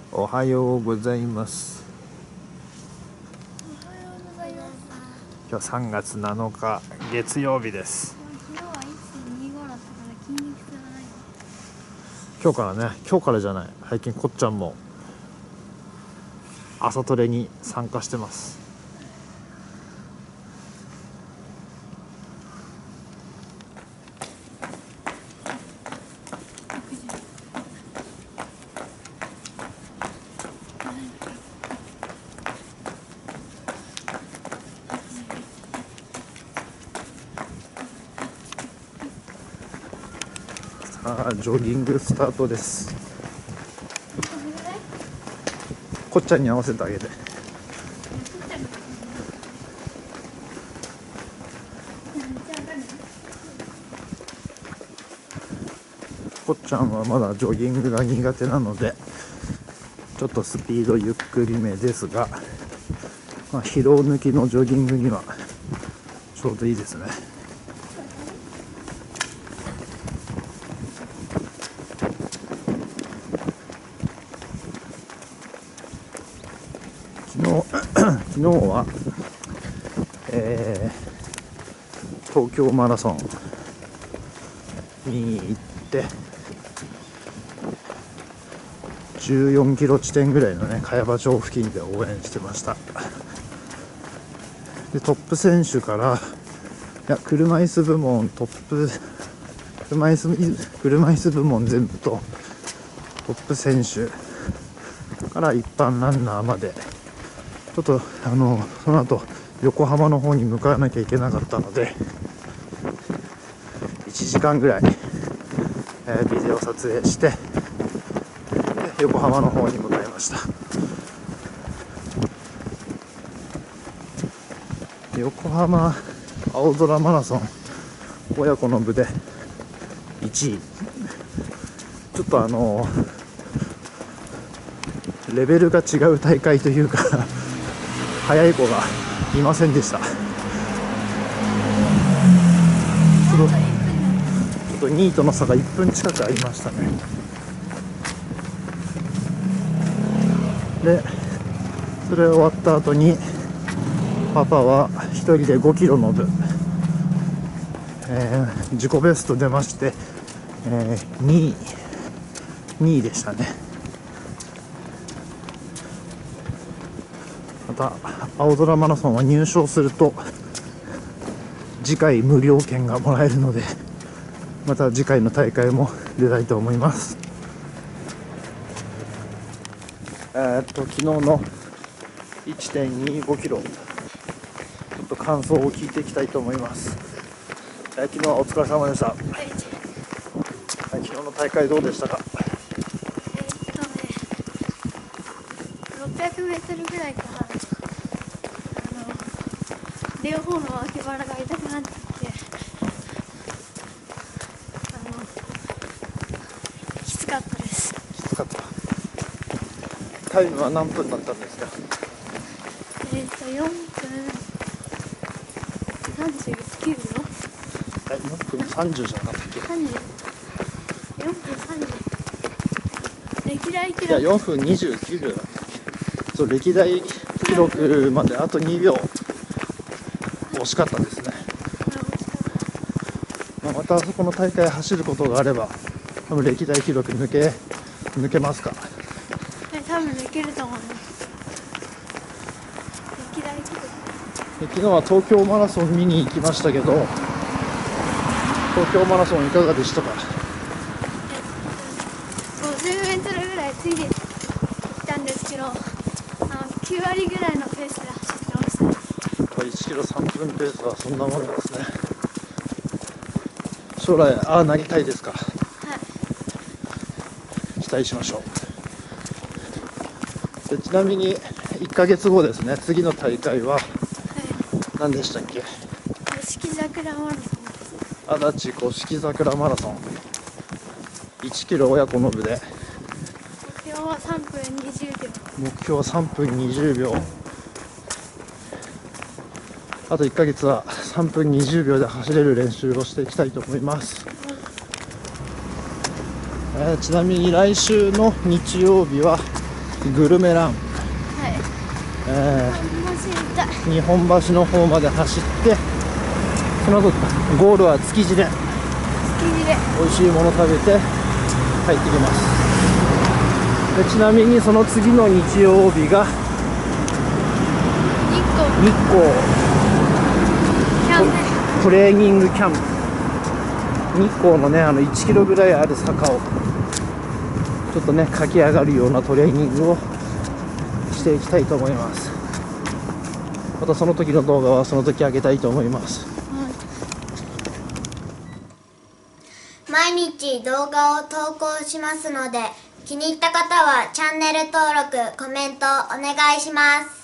おはようございます。今日3月7日月曜日です。今日からじゃない、最近こっちゃんも朝トレに参加してます。さあ、ジョギングスタートです。こっちゃんに合わせてあげて。こっちゃんはまだジョギングが苦手なのでちょっとスピードゆっくりめですが、疲労抜きのジョギングにはちょうどいいですね。昨日は、東京マラソンに行って14キロ地点ぐらいのね、茅場町付近で応援してました。でトップ選手から車椅子部門全部とトップ選手から一般ランナーまでちょっとその後横浜の方に向かわなきゃいけなかったので1時間ぐらい、ビデオ撮影して横浜の方に向かいました。横浜青空マラソン親子の部で1位。ちょっとレベルが違う大会というか速い子がいませんでした。ちょっと2位との差が1分近くありましたね。でそれ終わった後にパパは1人で5キロの部、自己ベスト出まして、2位でしたね。また青空マラソンは入賞すると次回無料券がもらえるので、また次回の大会も出たいと思います。昨日の 1.25 キロちょっと感想を聞いていきたいと思います。昨日はお疲れ様でした。昨日の大会どうでしたか ？600メートルぐらいから両方の脇腹が痛くなってきてきつかったです。 きつかった。タイムは何分だったんですか 4分39秒 4分30じゃなかったっけ 4分30歴代記録。 いや4分29秒だった。そう、歴代記録まであと2秒惜しかったですね。またあそこの大会走ることがあれば多分歴代記録抜けますか？ 多分抜けると思います。歴代記録。 昨日は東京マラソン見に行きましたけど、東京マラソンいかがでしたか ？50メートルぐらいついていったんですけど、9割ぐらいのペースで走ってました。 1キロ3分ペースはそんなものですね。将来なりたいですか？ はい。 期待しましょう。でちなみに1ヶ月後ですね、次の大会は何でしたっけ？ 五色桜マラソンです。 足立五色桜マラソン1キロ親子の部で目標は3分20秒。 目標は3分20秒。あと1ヶ月は3分20秒で走れる練習をしていきたいと思います。ちなみに来週の日曜日はグルメラン、 はい面白い。 日本橋の方まで走って、その後ゴールは築地で築地で美味しいもの食べて帰ってきます。でちなみにその次の日曜日が日光日光キャンプトレーニングキャンプ、日光のね1キロぐらいある坂をちょっとね駆け上がるようなトレーニングをしていきたいと思います。またその時の動画はその時上げたいと思います。 毎日動画を投稿しますので、気に入った方はチャンネル登録、コメントお願いします。